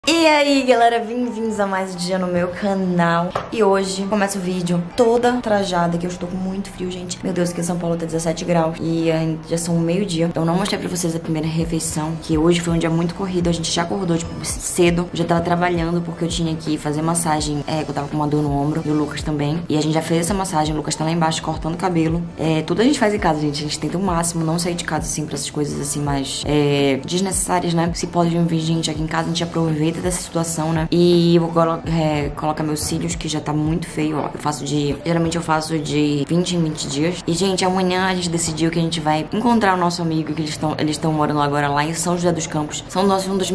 E aí galera, bem-vindos a mais um dia no meu canal. E hoje começa o vídeo toda trajada, que eu estou com muito frio, gente. Meu Deus, aqui em São Paulo tá 17 graus e já são meio-dia. Então não mostrei pra vocês a primeira refeição, que hoje foi um dia muito corrido. A gente já acordou, tipo, cedo. Eu já tava trabalhando porque eu tinha que fazer massagem, que eu tava com uma dor no ombro, e o Lucas também. E a gente já fez essa massagem, o Lucas tá lá embaixo cortando o cabelo. Tudo a gente faz em casa, gente. A gente tenta o máximo não sair de casa, assim, pra essas coisas, assim, mais desnecessárias, né? Se pode vir gente aqui em casa, a gente aproveita dessa situação, né? E eu vou colocar meus cílios, que já tá muito feio, ó. Geralmente eu faço de 20 em 20 dias. E, gente, amanhã a gente decidiu que a gente vai encontrar o nosso amigo, que eles estão morando agora lá em São José dos Campos. São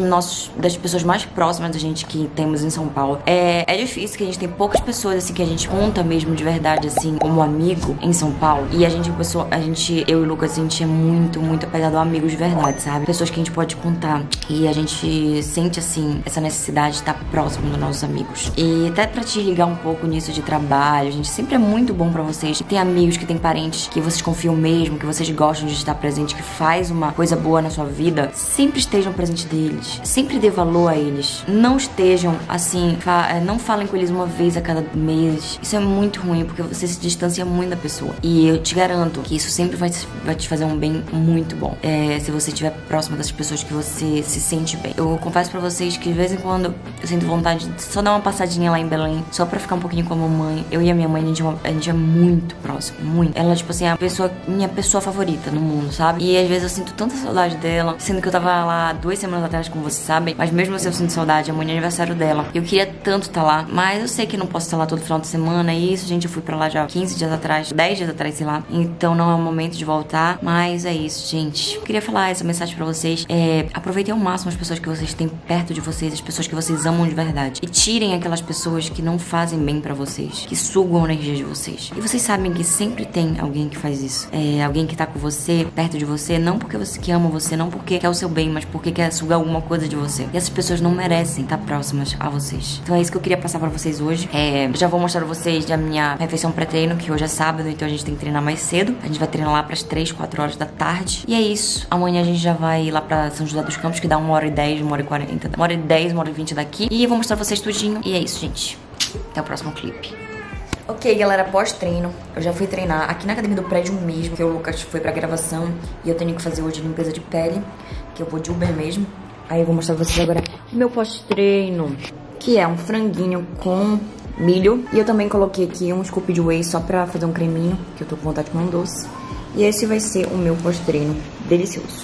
das pessoas mais próximas da gente que temos em São Paulo. É difícil, que a gente tem poucas pessoas, assim, que a gente conta mesmo de verdade, assim, como amigo em São Paulo. E eu e o Lucas, a gente é muito, muito apegado a amigos de verdade, sabe? Pessoas que a gente pode contar. E a gente sente, assim, essa necessidade de estar próximo dos nossos amigos. E até pra te ligar um pouco nisso de trabalho, gente, sempre é muito bom pra vocês. Tem amigos, que tem parentes que vocês confiam mesmo, que vocês gostam de estar presente, que faz uma coisa boa na sua vida. Sempre estejam presente deles. Sempre dê valor a eles. Não estejam, assim, não falem com eles uma vez a cada mês. Isso é muito ruim, porque você se distancia muito da pessoa. E eu te garanto que isso sempre vai te fazer um bem muito bom. Se você estiver próximo das pessoas que você se sente bem. Eu confesso pra vocês que de vez em quando eu sinto vontade de só dar uma passadinha lá em Belém, só pra ficar um pouquinho com a mamãe. Eu e a minha mãe, a gente é muito próximo, muito. Ela, tipo assim, é minha pessoa favorita no mundo, sabe? E às vezes eu sinto tanta saudade dela, sendo que eu tava lá 2 semanas atrás, como vocês sabem. Mas mesmo assim eu sinto saudade, amanhã é aniversário dela. Eu queria tanto estar lá, mas eu sei que não posso estar lá todo final de semana. E isso, gente, eu fui pra lá já 15 dias atrás, 10 dias atrás, sei lá. Então não é o momento de voltar, mas é isso, gente. Eu queria falar essa mensagem pra vocês. Aproveitem ao máximo as pessoas que vocês têm perto de vocês, as pessoas que vocês amam de verdade. E tirem aquelas pessoas que não fazem bem pra vocês, que sugam a energia de vocês. E vocês sabem que sempre tem alguém que faz isso. Alguém que tá com você, perto de você, não porque você que ama você, não porque quer o seu bem, mas porque quer sugar alguma coisa de você. E essas pessoas não merecem estar próximas a vocês. Então é isso que eu queria passar pra vocês hoje. Já vou mostrar pra vocês a minha refeição pré-treino, que hoje é sábado, então a gente tem que treinar mais cedo. A gente vai treinar lá pras 3, 4 horas da tarde. E é isso. Amanhã a gente já vai lá pra São José dos Campos, que dá 1h10, 1h40, 1h10, 1h20 daqui. E eu vou mostrar pra vocês tudinho. E é isso, gente. Até o próximo clipe. Ok, galera, pós-treino, eu já fui treinar aqui na academia do prédio mesmo, que o Lucas foi pra gravação. E eu tenho que fazer hoje limpeza de pele, que eu vou de Uber mesmo. Aí eu vou mostrar pra vocês agora o meu pós-treino, que é um franguinho com milho. E eu também coloquei aqui um scoop de whey só pra fazer um creminho, que eu tô com vontade de comer um doce. E esse vai ser o meu pós-treino delicioso.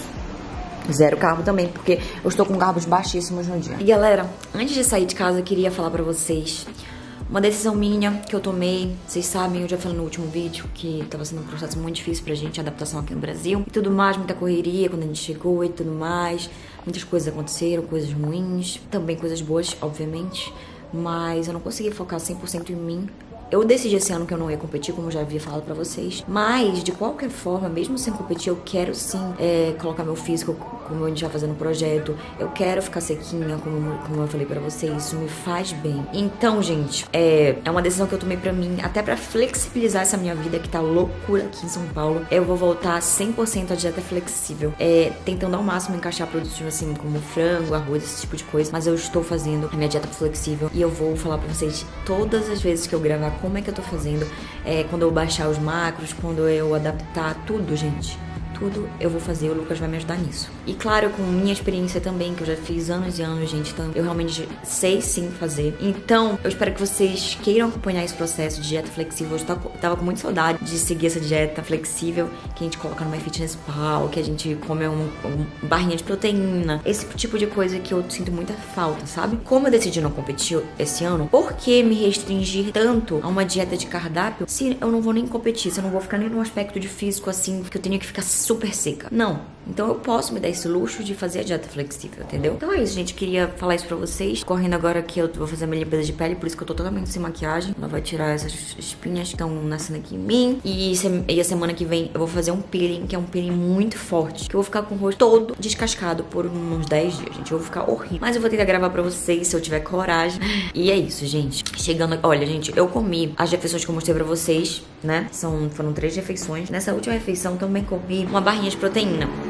0 carbo também, porque eu estou com carbos baixíssimos no dia. E galera, antes de sair de casa, eu queria falar pra vocês uma decisão minha que eu tomei. Vocês sabem, eu já falei no último vídeo que tava sendo um processo muito difícil pra gente, a adaptação aqui no Brasil e tudo mais, muita correria quando a gente chegou e tudo mais. Muitas coisas aconteceram, coisas ruins, também coisas boas, obviamente. Mas eu não consegui focar 100% em mim. Eu decidi esse ano que eu não ia competir, como eu já havia falado pra vocês. Mas, de qualquer forma, mesmo sem competir, eu quero sim colocar meu físico, como a gente vai fazendo no projeto. Eu quero ficar sequinha, como eu falei pra vocês. Isso me faz bem. Então, gente, é uma decisão que eu tomei pra mim, até pra flexibilizar essa minha vida, que tá loucura aqui em São Paulo. Eu vou voltar 100% à dieta flexível. Tentando ao máximo encaixar produtos assim, como frango, arroz, esse tipo de coisa. Mas eu estou fazendo a minha dieta flexível. E eu vou falar pra vocês todas as vezes que eu gravar como é que eu tô fazendo, quando eu baixar os macros, quando eu adaptar tudo, gente. Tudo eu vou fazer, o Lucas vai me ajudar nisso. E claro, com minha experiência também, que eu já fiz anos e anos, gente, então eu realmente sei sim fazer. Então, eu espero que vocês queiram acompanhar esse processo de dieta flexível. Eu tava com muita saudade de seguir essa dieta flexível, que a gente coloca no MyFitnessPal, que a gente come uma barrinha de proteína, esse tipo de coisa que eu sinto muita falta, sabe? Como eu decidi não competir esse ano, por que me restringir tanto a uma dieta de cardápio se eu não vou nem competir, se eu não vou ficar nem no aspecto de físico assim, que eu tenho que ficar super seca? Não. Então eu posso me dar esse luxo de fazer a dieta flexível, entendeu? Então é isso, gente. Queria falar isso pra vocês. Correndo agora que eu vou fazer a minha limpeza de pele, por isso que eu tô totalmente sem maquiagem. Ela vai tirar essas espinhas que estão nascendo aqui em mim. E a semana que vem eu vou fazer um peeling, que é um peeling muito forte, que eu vou ficar com o rosto todo descascado por uns 10 dias, gente. Eu vou ficar horrível. Mas eu vou tentar gravar pra vocês, se eu tiver coragem. E é isso, gente. Chegando... Olha, gente, eu comi as refeições que eu mostrei pra vocês, né? Foram 3 refeições. Nessa última refeição também comi uma barrinha de proteína.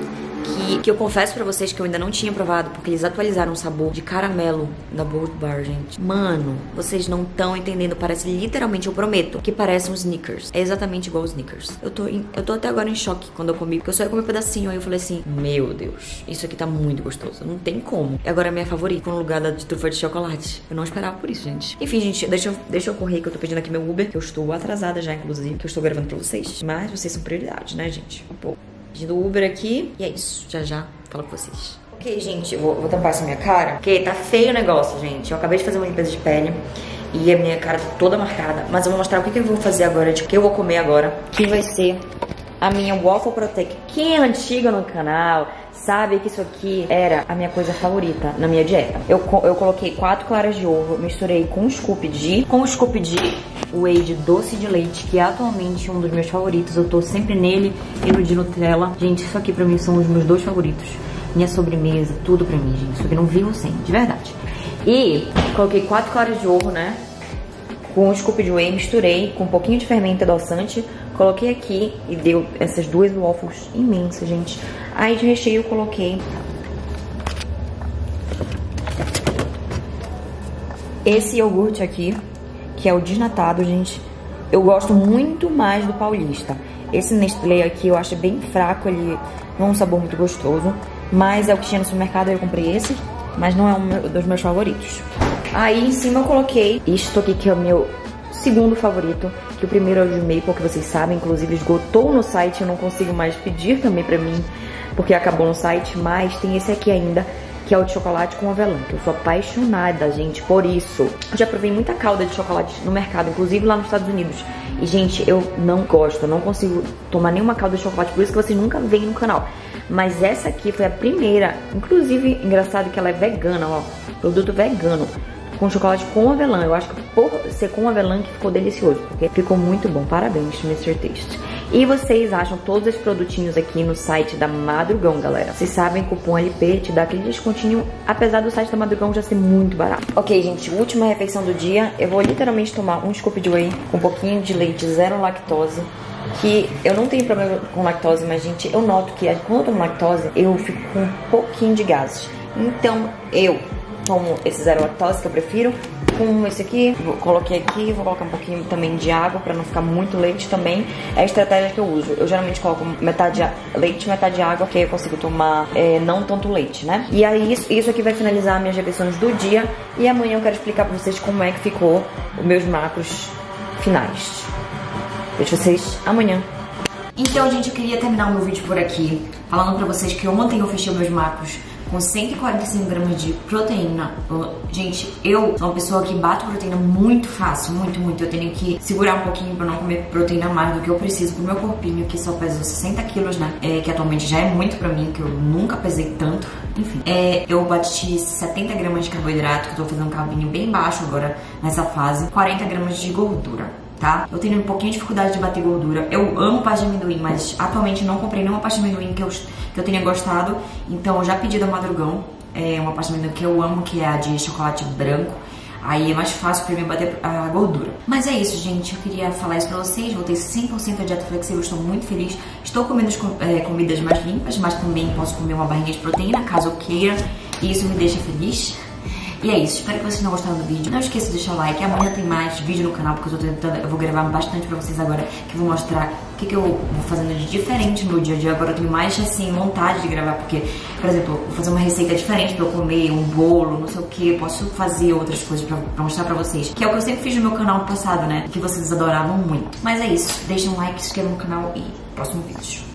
que eu confesso pra vocês que eu ainda não tinha provado, porque eles atualizaram o sabor de caramelo da Bold Bar, gente. Mano, vocês não estão entendendo. Parece literalmente, eu prometo, que parece um Snickers. É exatamente igual aos Snickers. Eu tô até agora em choque quando eu comi, porque eu só ia comer um pedacinho. Aí eu falei assim, meu Deus, isso aqui tá muito gostoso. Não tem como. E agora é minha favorita, no lugar da de trufa de chocolate. Eu não esperava por isso, gente. Enfim, gente, deixa eu correr, que eu tô pedindo aqui meu Uber, que eu estou atrasada já, inclusive, que eu estou gravando pra vocês. Mas vocês são prioridade, né, gente? Pô, pedindo Uber aqui. E é isso, já falo com vocês. Ok, gente, eu vou tampar essa minha cara, porque tá feio o negócio, gente. Eu acabei de fazer uma limpeza de pele e a minha cara tá toda marcada. Mas eu vou mostrar o que eu vou fazer agora, o que eu vou comer agora, que vai ser a minha Waffle Protect. Quem é antiga no canal sabe que isso aqui era a minha coisa favorita na minha dieta. Eu coloquei 4 claras de ovo, misturei com um scoop de whey de doce de leite, que é atualmente um dos meus favoritos. Eu tô sempre nele e no de Nutella. Gente, isso aqui pra mim são os meus 2 favoritos. Minha sobremesa, tudo pra mim, gente. Isso aqui não vivo sem, de verdade. E coloquei 4 claras de ovo, né? Com um scoop de whey, misturei com um pouquinho de fermento adoçante. Coloquei aqui e deu essas 2 waffles imensas, gente. Aí de recheio eu coloquei esse iogurte aqui, que é o desnatado, gente. Eu gosto muito mais do paulista. Esse Nestlé aqui eu acho bem fraco, ele não é um sabor muito gostoso. Mas é o que tinha no supermercado, eu comprei esse. Mas não é um dos meus favoritos. Aí em cima eu coloquei isto aqui, que é o meu segundo favorito. Que o primeiro é o de maple, que vocês sabem, inclusive esgotou no site. Eu não consigo mais pedir também pra mim, porque acabou no site. Mas tem esse aqui ainda, que é o de chocolate com avelã, que eu sou apaixonada, gente, por isso. Eu já provei muita calda de chocolate no mercado, inclusive lá nos Estados Unidos. E, gente, eu não gosto, eu não consigo tomar nenhuma calda de chocolate, por isso que vocês nunca veem no canal. Mas essa aqui foi a primeira, inclusive, engraçado que ela é vegana, ó, produto vegano, com chocolate com avelã. Eu acho que por ser com avelã que ficou delicioso, porque ficou muito bom. Parabéns, Mr. Taste. E vocês acham todos os produtinhos aqui no site da Madrugão, galera. Vocês sabem, cupom LP te dá aquele descontinho, apesar do site da Madrugão já ser muito barato. Ok, gente, última refeição do dia. Eu vou literalmente tomar um scoop de whey com um pouquinho de leite, zero lactose. Que eu não tenho problema com lactose, mas, gente, eu noto que quando eu tomo lactose, eu fico com um pouquinho de gases. Então, eu tomo esse zero lactose, que eu prefiro, com esse aqui. Coloquei aqui, vou colocar um pouquinho também de água pra não ficar muito leite também. É a estratégia que eu uso. Eu geralmente coloco metade leite, metade água, que aí eu consigo tomar não tanto leite, né? E aí isso aqui vai finalizar minhas refeições do dia. E amanhã eu quero explicar pra vocês como é que ficou os meus macros finais. Vejo vocês amanhã. Então, gente, eu queria terminar o meu vídeo por aqui, falando pra vocês que ontem eu fechei meus macros com 145 gramas de proteína. Gente, eu sou uma pessoa que bato proteína muito fácil, muito. Eu tenho que segurar um pouquinho pra não comer proteína mais do que eu preciso pro meu corpinho, que só pesa 60 quilos, né? Que atualmente já é muito pra mim, que eu nunca pesei tanto. Enfim, eu bati 70 gramas de carboidrato, que eu tô fazendo um carbinho bem baixo agora nessa fase. 40 gramas de gordura. Tá? Eu tenho um pouquinho de dificuldade de bater gordura. Eu amo pasta de amendoim, mas atualmente não comprei nenhuma pasta de amendoim que eu tenha gostado. Então eu já pedi da Madrugão uma pasta de amendoim que eu amo, que é a de chocolate branco. Aí é mais fácil pra mim bater a gordura. Mas é isso, gente. Eu queria falar isso pra vocês. Voltei 100% à dieta flexível. Estou muito feliz. Estou comendo as comidas mais limpas, mas também posso comer uma barrinha de proteína, caso eu queira. E isso me deixa feliz. E é isso, espero que vocês tenham gostado do vídeo. Não esqueça de deixar o like, amanhã tem mais vídeo no canal, porque eu vou gravar bastante pra vocês agora, que eu vou mostrar o que eu vou fazendo de diferente no meu dia a dia. Agora eu tenho mais, assim, vontade de gravar, porque, por exemplo, vou fazer uma receita diferente pra eu comer, um bolo, não sei o que, posso fazer outras coisas pra mostrar pra vocês, que é o que eu sempre fiz no meu canal no passado, né, que vocês adoravam muito. Mas é isso, deixem um like, se inscrevam no canal e próximo vídeo.